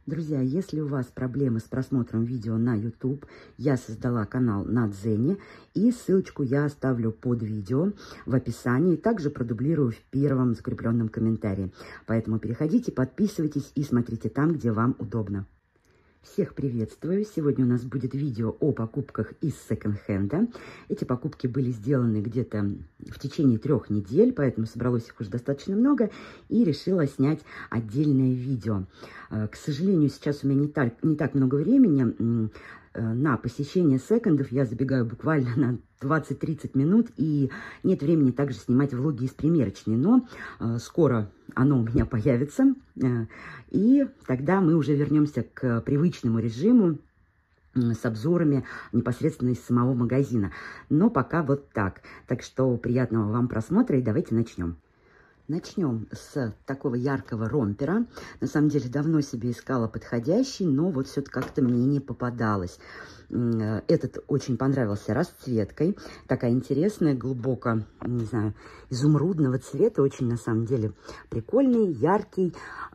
Друзья, если у вас проблемы с просмотром видео на YouTube, я создала канал на Дзене, и ссылочку я оставлю под видео в описании, также продублирую в первом закрепленном комментарии. Поэтому переходите, подписывайтесь и смотрите там, где вам удобно. Всех приветствую! Сегодня у нас будет видео о покупках из секонд-хенда. Эти покупки были сделаны где-то в течение 3 недель, поэтому собралось их уже достаточно много и решила снять отдельное видео. К сожалению, сейчас у меня не так много времени на посещение секондов. Я забегаю буквально на 20-30 минут, и нет времени также снимать влоги из примерочной, но скоро оно у меня появится, и тогда мы уже вернемся к привычному режиму с обзорами непосредственно из самого магазина. Но пока вот так. Так что приятного вам просмотра, и давайте начнем. Начнем с такого яркого ромпера. На самом деле давно себе искала подходящий, но вот все-таки как-то мне не попадалось. Этот очень понравился расцветкой. Такая интересная, глубоко, не знаю, изумрудного цвета. Очень, на самом деле, прикольный, яркий.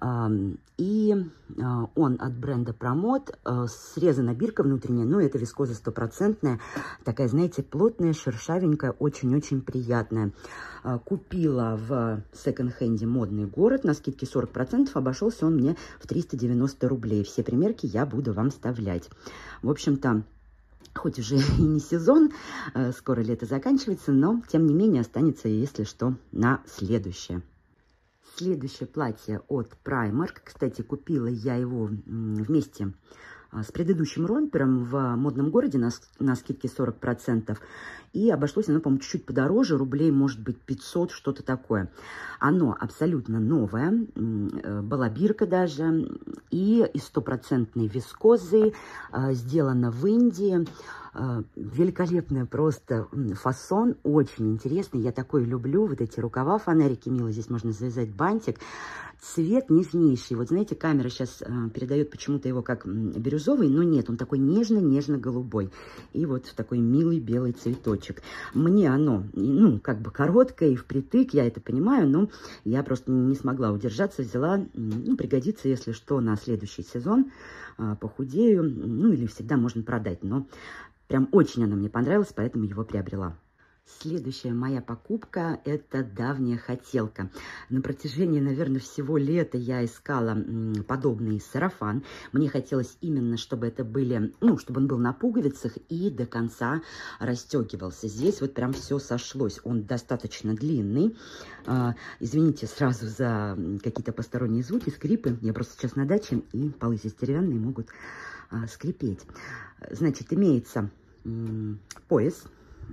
И он от бренда Pramod. Срезана бирка внутренняя, но это вискоза 100%. Такая, знаете, плотная, шершавенькая, очень-очень приятная. Купила в секонд-хенде «Модный город» на скидке 40%. Обошелся он мне в 390 рублей. Все примерки я буду вам вставлять. В общем-то, хоть уже и не сезон, скоро лето заканчивается, но, тем не менее, останется, если что, на следующее. Следующее платье от Primark. Кстати, купила я его вместе с предыдущим ромпером в «Модном городе» на скидке 40%. И обошлось оно, по-моему, чуть-чуть подороже, рублей, может быть, 500, что-то такое. Оно абсолютно новое, была бирка даже, и из 100% вискозы, сделано в Индии. Великолепный просто фасон, очень интересный, я такой люблю. Вот эти рукава, фонарики милые, здесь можно завязать бантик. Цвет нежнейший. Вот знаете, камера сейчас передает почему-то его как бирюзовый, но нет, он такой нежно-нежно-голубой. И вот такой милый белый цветочек. Мне оно, ну, как бы короткое и впритык, я это понимаю, но я просто не смогла удержаться, взяла, ну, пригодится, если что, на следующий сезон, похудею, ну, или всегда можно продать, но прям очень оно мне понравилось, поэтому его приобрела. Следующая моя покупка – это давняя хотелка. На протяжении, наверное, всего лета я искала подобный сарафан. Мне хотелось именно, чтобы это были, ну, чтобы он был на пуговицах и до конца расстегивался. Здесь вот прям все сошлось. Он достаточно длинный. Извините сразу за какие-то посторонние звуки, скрипы. Я просто сейчас на даче, и полы здесь деревянные, могут скрипеть. Значит, имеется пояс.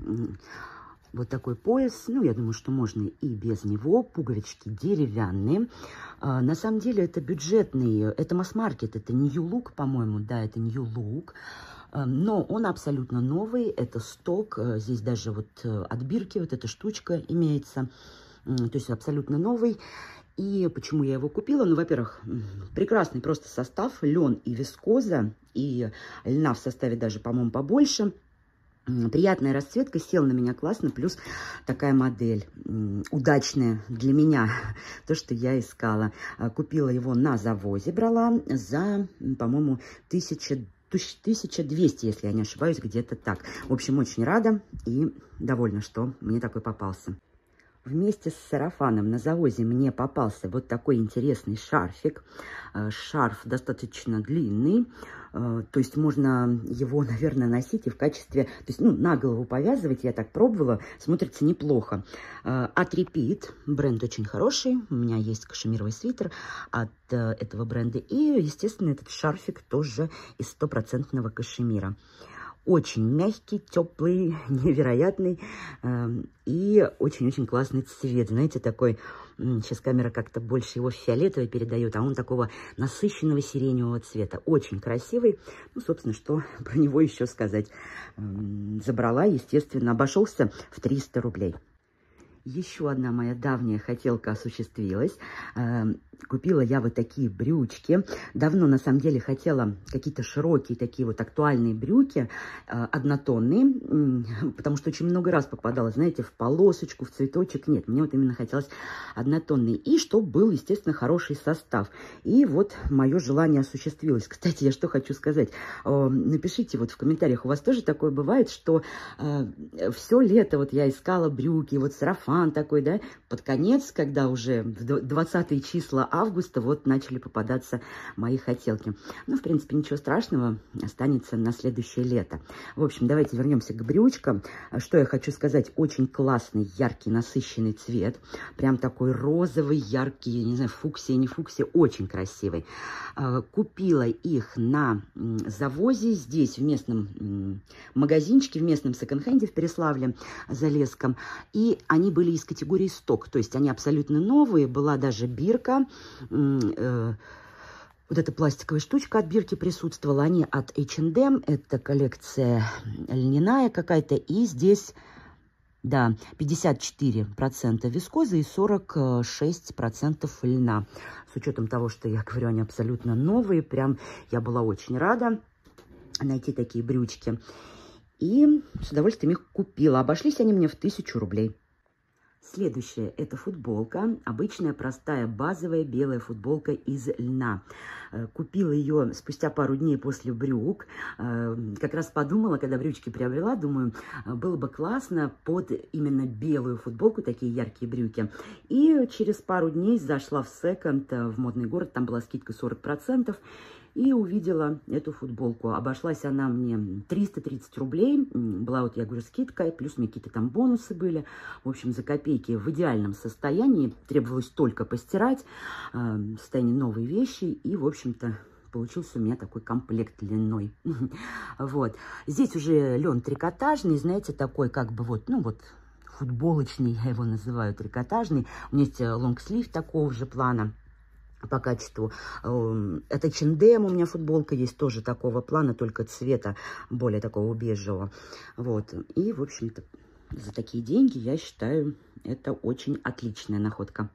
Вот такой пояс, ну, я думаю, что можно и без него. Пуговички деревянные. На самом деле это бюджетный, это масс-маркет, это New Look, по-моему, да, это New Look. Но он абсолютно новый, это сток. Здесь даже вот от бирки вот эта штучка имеется. То есть абсолютно новый. И почему я его купила? Ну, во-первых, прекрасный просто состав, лен и вискоза, и льна в составе даже, по-моему, побольше. Приятная расцветка, сел на меня классно, плюс такая модель удачная для меня, то, что я искала. Купила его на завозе, брала за, по-моему, 1200, если я не ошибаюсь, где-то так. В общем, очень рада и довольна, что мне такой попался. Вместе с сарафаном на завозе мне попался вот такой интересный шарфик. Шарф достаточно длинный, то есть можно его, наверное, носить и в качестве, то есть, ну, на голову повязывать, я так пробовала, смотрится неплохо. От Repeat, бренд очень хороший, у меня есть кашемировый свитер от этого бренда, и, естественно, этот шарфик тоже из 100% кашемира. Очень мягкий, теплый, невероятный и очень-очень классный цвет. Знаете, такой, сейчас камера как-то больше его фиолетовый передает, а он такого насыщенного сиреневого цвета. Очень красивый. Ну, собственно, что про него еще сказать. Забрала, естественно, обошелся в 300 рублей. Еще одна моя давняя хотелка осуществилась. купила я вот такие брючки. Давно, на самом деле, хотела какие-то широкие такие вот актуальные брюки, однотонные, потому что очень много раз попадала, знаете, в полосочку, в цветочек. Нет, мне вот именно хотелось однотонные. И чтобы был, естественно, хороший состав. И вот мое желание осуществилось. Кстати, я что хочу сказать. Напишите вот в комментариях, у вас тоже такое бывает, что все лето вот я искала брюки, вот сарафан такой, да, под конец, когда уже в 20-е числа августа вот начали попадаться мои хотелки. Ну, в принципе, ничего страшного, останется на следующее лето. В общем, давайте вернемся к брючкам. Что я хочу сказать, очень классный, яркий, насыщенный цвет. Прям такой розовый, яркий, я не знаю, фуксия, не фуксия, очень красивый. Купила их на завозе здесь, в местном магазинчике, в местном секонд-хенде в Переславле-Залесском. И они были из категории сток, то есть они абсолютно новые. Была даже бирка, вот эта пластиковая штучка от бирки присутствовала. Они от H&M, это коллекция льняная какая-то. И здесь, да, 54% вискозы и 46% льна. С учетом того, что я говорю, они абсолютно новые. Прям я была очень рада найти такие брючки. И с удовольствием их купила. Обошлись они мне в 1000 рублей. Следующая это футболка. Обычная, простая, базовая белая футболка из льна. Купила ее спустя пару дней после брюк. Как раз подумала, когда брючки приобрела, думаю, было бы классно под именно белую футболку, такие яркие брюки. И через пару дней зашла в секонд, в модный город, там была скидка 40%. И увидела эту футболку. Обошлась она мне 330 рублей. Была вот, я говорю, скидка, плюс мне какие-то там бонусы были. В общем, за копейки в идеальном состоянии. Требовалось только постирать. Состояние новые вещи. И, в общем-то, получился у меня такой комплект льняной. Вот. Здесь уже лен трикотажный, знаете, такой как бы вот, ну вот, футболочный, я его называю трикотажный. У меня есть лонгслив такого же плана. По качеству. Это H&M, у меня футболка есть тоже такого плана, только цвета более такого бежевого. Вот. И, в общем-то, за такие деньги, я считаю, это очень отличная находка.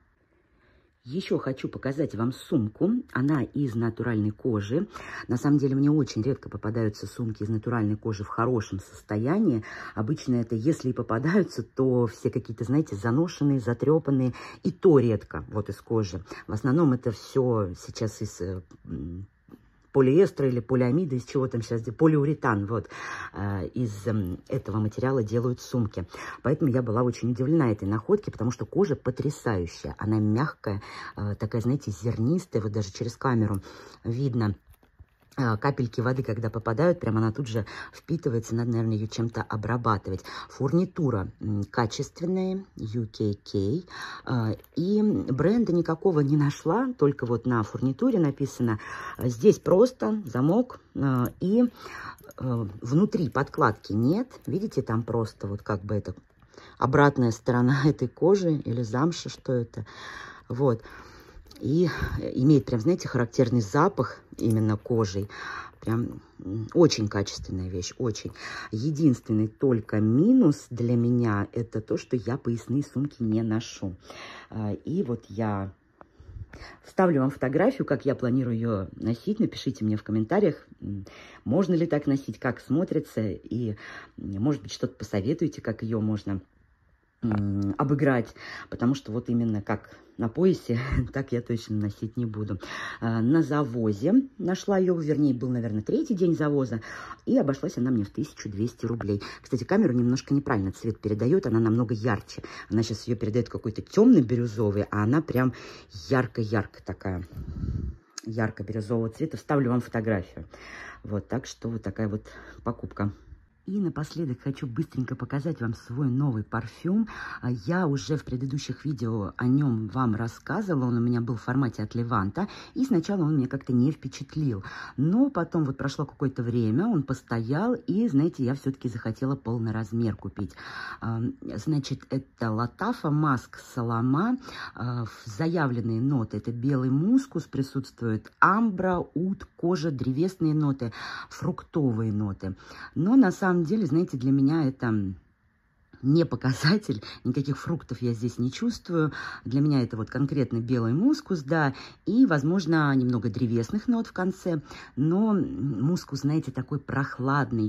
Еще хочу показать вам сумку. Она из натуральной кожи. На самом деле, мне очень редко попадаются сумки из натуральной кожи в хорошем состоянии. Обычно это, если и попадаются, то все какие-то, знаете, заношенные, затрепанные. И то редко, вот из кожи. В основном это все сейчас из полиэстера или полиамида, из чего там сейчас, полиуретан, вот, из этого материала делают сумки. Поэтому я была очень удивлена этой находке, потому что кожа потрясающая, она мягкая, такая, знаете, зернистая, вот даже через камеру видно капельки воды, когда попадают, прям она тут же впитывается, надо, наверное, ее чем-то обрабатывать. Фурнитура качественная, UKK, и бренда никакого не нашла, только вот на фурнитуре написано. Здесь просто замок, и внутри подкладки нет, видите, там просто вот как бы это обратная сторона этой кожи или замша, что это, вот. И имеет прям, знаете, характерный запах именно кожей. Прям очень качественная вещь, очень. Единственный только минус для меня это то, что я поясные сумки не ношу. И вот я вставлю вам фотографию, как я планирую ее носить. Напишите мне в комментариях, можно ли так носить, как смотрится. И, может быть, что-то посоветуете, как ее можно обыграть, потому что вот именно как на поясе, так я точно носить не буду. На завозе нашла ее, вернее, был, наверное, 3-й день завоза, и обошлась она мне в 1200 рублей. Кстати, камера немножко неправильно цвет передает, она намного ярче. Она сейчас ее передает какой-то темно-бирюзовый, а она прям ярко-ярко такая, ярко-бирюзового цвета. Вставлю вам фотографию. Вот, так что вот такая вот покупка. И напоследок хочу быстренько показать вам свой новый парфюм. Я уже в предыдущих видео о нем вам рассказывала. Он у меня был в формате от Леванта. И сначала он меня как-то не впечатлил. Но потом вот прошло какое-то время, он постоял. И, знаете, я все-таки захотела полный размер купить. Значит, это Латафа Маск Салама. Заявленные ноты. Это белый мускус присутствует. Амбра, ут, кожа, древесные ноты, фруктовые ноты. Но на самом деле, знаете, для меня это не показатель, никаких фруктов я здесь не чувствую. Для меня это вот конкретно белый мускус, да, и, возможно, немного древесных нот в конце, но мускус, знаете, такой прохладный.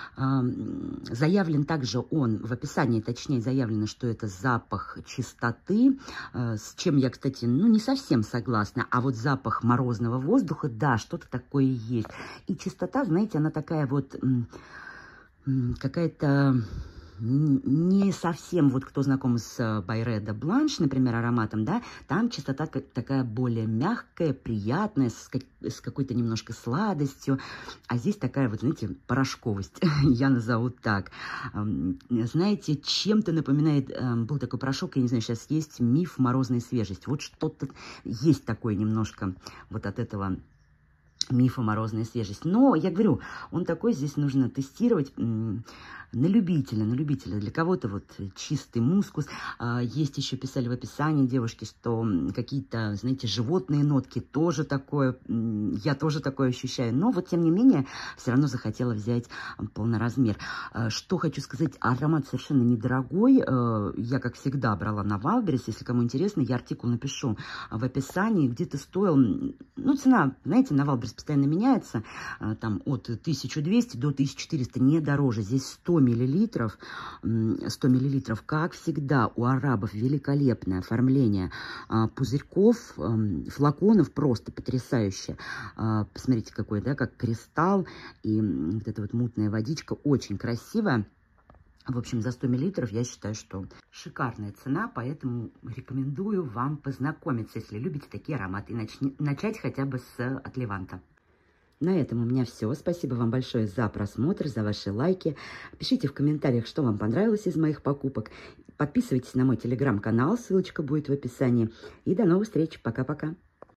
Заявлен также он, в описании точнее заявлено, что это запах чистоты, с чем я, кстати, ну, не совсем согласна, а вот запах морозного воздуха, да, что-то такое есть. И чистота, знаете, она такая вот какая-то... Не совсем, вот кто знаком с Byredo Blanche, например, ароматом, да, там чистота такая более мягкая, приятная, с какой-то немножко сладостью, а здесь такая вот, знаете, порошковость, я назову так. Знаете, чем-то напоминает, был такой порошок, я не знаю, сейчас есть, Миф «Морозная свежесть». Вот что-то есть такое немножко вот от этого Мифа «Морозная свежесть». Но, я говорю, он такой, здесь нужно тестировать на любителя, на любителя. Для кого-то вот чистый мускус. Есть еще, писали в описании девушки, что какие-то, знаете, животные нотки тоже такое, я тоже такое ощущаю. Но вот, тем не менее, все равно захотела взять полноразмер. Что хочу сказать, аромат совершенно недорогой. Я, как всегда, брала на Wildberries. Если кому интересно, я артикул напишу в описании. Где-то стоил, ну, цена, знаете, на Wildberries постоянно меняется, там от 1200 до 1400, не дороже. Здесь 100 миллилитров, как всегда, у арабов великолепное оформление пузырьков, флаконов, просто потрясающе. Посмотрите, какой, да, как кристалл, и вот эта вот мутная водичка, очень красивая. В общем, за 100 миллилитров я считаю, что шикарная цена, поэтому рекомендую вам познакомиться, если любите такие ароматы, и начать хотя бы от Леванта. На этом у меня все. Спасибо вам большое за просмотр, за ваши лайки. Пишите в комментариях, что вам понравилось из моих покупок. Подписывайтесь на мой телеграм-канал, ссылочка будет в описании. И до новых встреч. Пока-пока.